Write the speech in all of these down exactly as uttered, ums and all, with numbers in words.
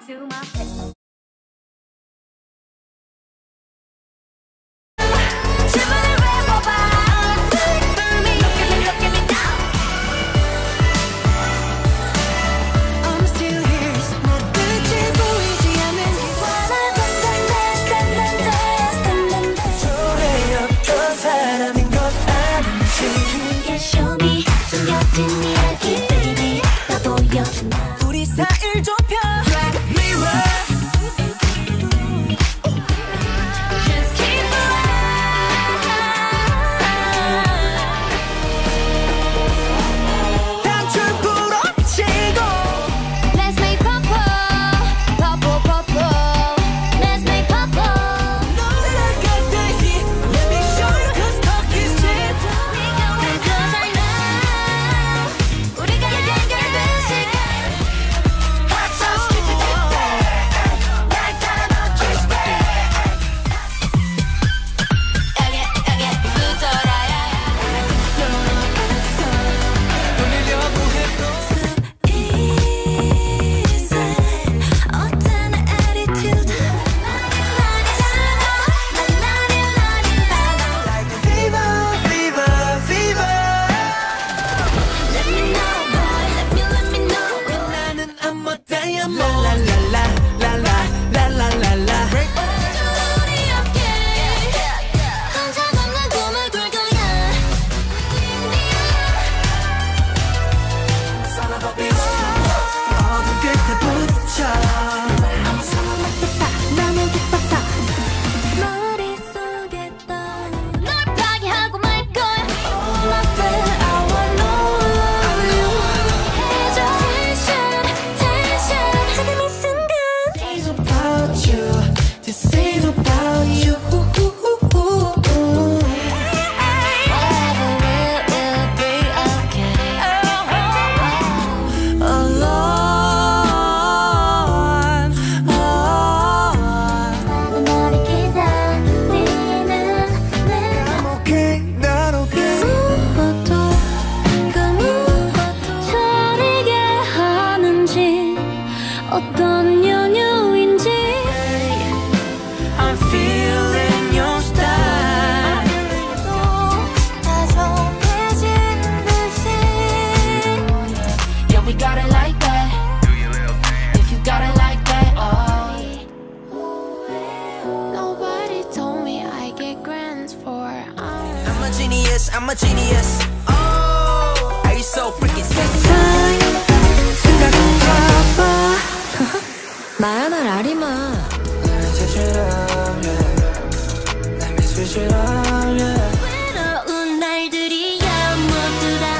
to my face. 우리 사이를 좁혀 Black Mirror Just keep alive 단추 부러치고 Let's make purple Purple purple Let's make purple 너를 갈 때 Let me show you cause talk is cheap Cause I know 우리가 연결된 시간 어떤 연유인지 I'm feeling your style 다정해진 듯이 Yeah, we got it like that If you got it like that, oh Nobody told me I get grants for hours I'm a genius, I'm a genius Oh, are you so freaking sexy 나야 날 아리마 외로운 날들이야 모두 다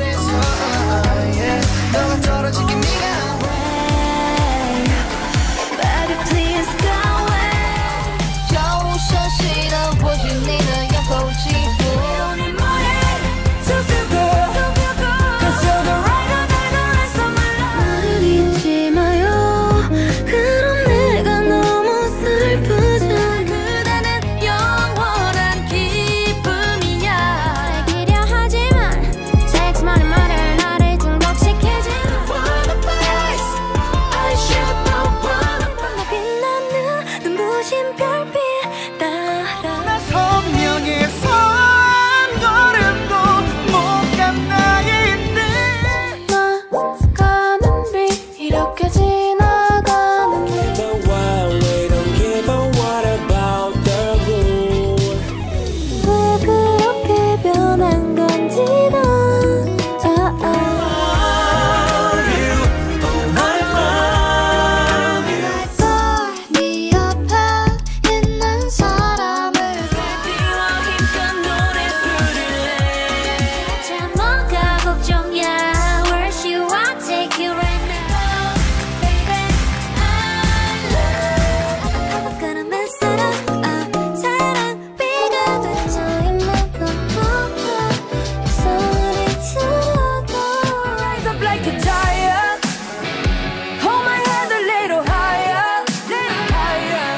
알았어 너가 떨어지긴 네가 왜 Baby please go away 좋으셔 싫어 보지 니는 양보지고 외로운 머리 숲수고 Cause you're the right one 날 놀랐어 my love 나를 잊지 마요 그럼 내가 너무 슬프잖아 그대는 영원한 기쁨이야 기려 하지만 섹스만의 말을 나를 중독시키지 Wanna face I should know wanna 나 빛나는 눈부신 별빛 따라 나 선명해서 한 걸음도 못 간 나인데 나가는 비 이렇게 지나가는 But why we don't give a what about the rule? 왜 그렇게 변한 건지 난 네 옆에 있는 사람을 비워 힘껏 노래 부를래 자 뭐가 걱정이야 Where's you? I'll take you right now Baby I love I'm gonna mess it up 아, 사랑 비가 되자 입만 넘어가 소리 들어도 Rise up like a giant Hold my hand a little higher Little higher